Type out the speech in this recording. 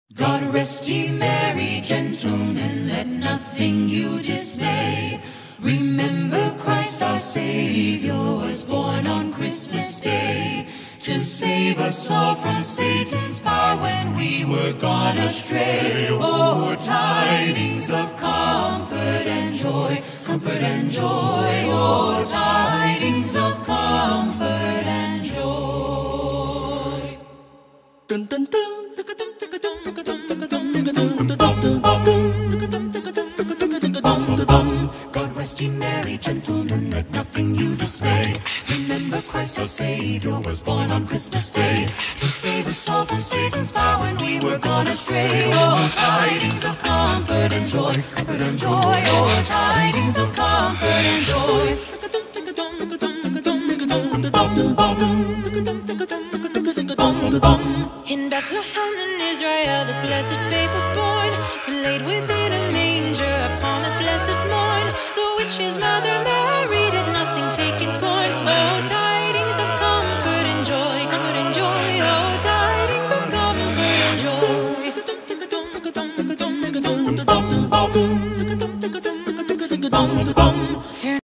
God rest ye merry gentlemen, let nothing you dismay. Remember Christ our Savior was born on Christmas Day, to save us all from Satan's power when we were gone astray. Oh, tidings of comfort and joy, comfort and joy. Oh, tidings of comfort and joy. Dun, dun, dun. God rest ye merry gentlemen, let nothing you dismay. Remember Christ our Savior was born on Christmas Day, to save us all from Satan's power when we were gone astray. Oh, tidings of comfort and joy, comfort and joy. Oh, tidings of comfort and joy. In Bethlehem in Israel, this blessed babe was born, and laid within a manger upon this blessed morn. The witch's mother Mary did nothing take in scorn. Oh, tidings of comfort and joy, comfort and joy. Oh, tidings of comfort and joy.